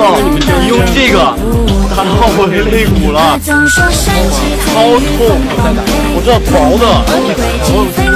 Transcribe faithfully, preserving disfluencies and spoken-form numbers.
靠！你用这个打到我的肋骨了，超痛！我这薄的，我